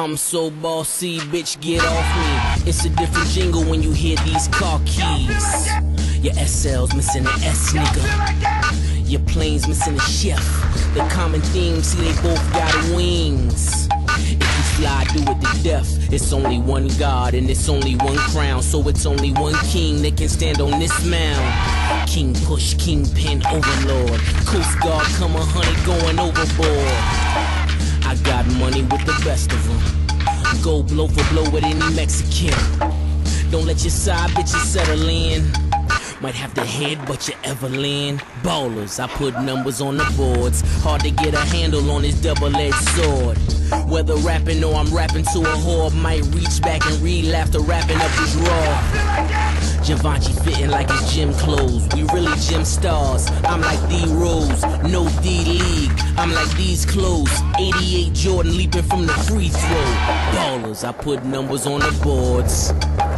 I'm so bossy, bitch, get off me. It's a different jingle when you hear these car keys. Your SL's missing an S, nigga. Your plane's missing a chef. The common theme, see they both got wings. If you fly, do it to death. It's only one God and it's only one crown, so it's only one king that can stand on this mound. King push, kingpin, overlord. Coast Guard, come 100 going overboard. I got money with the best of them. Go blow for blow with any Mexican. Don't let your side bitches settle in. Might have the head, but you ever land. Ballers, I put numbers on the boards. Hard to get a handle on this double-edged sword. Whether rapping or I'm rapping to a whore, might reach back and read after wrapping up his raw. Givenchy fitting like his gym clothes. We really gym stars. I'm like D-Rose, no D-League. I'm like these clothes. 88 Jordan leaping from the free throw. Ballers, I put numbers on the boards.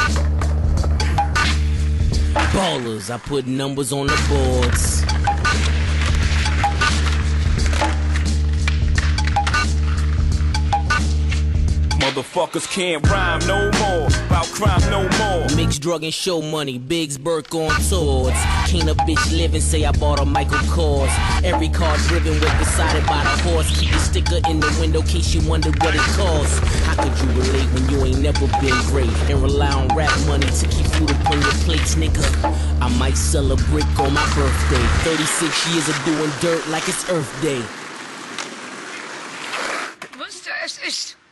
Ballers, I put numbers on the boards. Motherfuckers can't rhyme no more, about crime no more. Mixed drug and show money, Biggs Burke on tours. Can't a bitch live and say I bought a Michael Kors. Every car driven was decided by the horse. Keep a sticker in the window case you wonder what it costs. How could you relate when you ain't never been great and rely on rap money to keep food up on your plates, nigga? I might sell a brick on my birthday. 36 years of doing dirt like it's Earth Day. Was das ist